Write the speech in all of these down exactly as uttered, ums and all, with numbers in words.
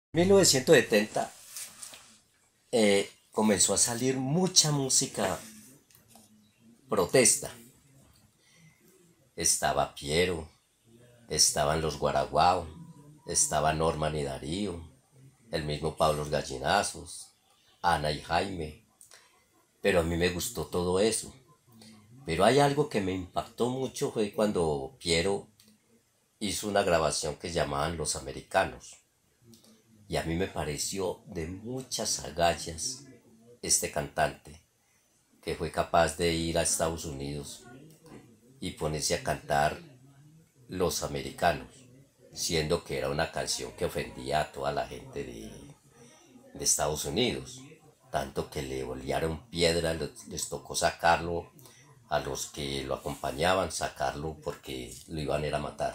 mil novecientos setenta eh, comenzó a salir mucha música protesta. Estaba Piero, estaban los Guaraguao, estaba Norman y Darío, el mismo Pablo los Gallinazos, Ana y Jaime. Pero a mí me gustó todo eso. Pero hay algo que me impactó mucho, fue cuando Piero hizo una grabación que llamaban Los Americanos. Y a mí me pareció de muchas agallas este cantante, que fue capaz de ir a Estados Unidos y ponerse a cantar Los Americanos, siendo que era una canción que ofendía a toda la gente de, de Estados Unidos, tanto que le olearon piedra, les, les tocó sacarlo a los que lo acompañaban, sacarlo porque lo iban a ir a matar.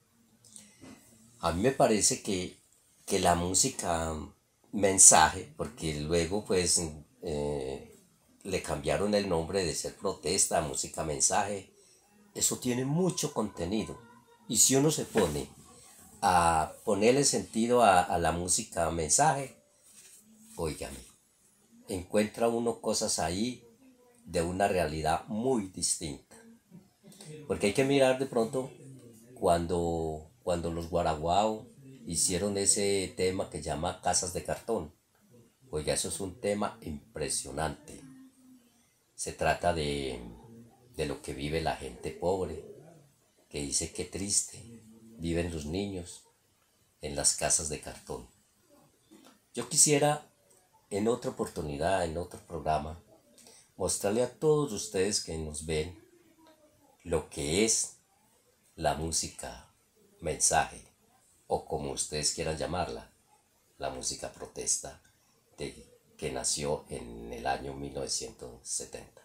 A mí me parece que, que la música mensaje, porque luego pues eh, le cambiaron el nombre de ser protesta a música mensaje, eso tiene mucho contenido. Y si uno se pone a ponerle sentido a, a la música mensaje, óigame, encuentra uno cosas ahí de una realidad muy distinta. Porque hay que mirar de pronto cuando, cuando los Guaraguao hicieron ese tema que llama Casas de Cartón. Oiga, eso es un tema impresionante. Se trata de, de lo que vive la gente pobre, que dice que triste viven los niños en las casas de cartón. Yo quisiera en otra oportunidad, en otro programa, mostrarle a todos ustedes que nos ven lo que es la música mensaje, o como ustedes quieran llamarla, la música protesta de, que nació en el año mil novecientos setenta.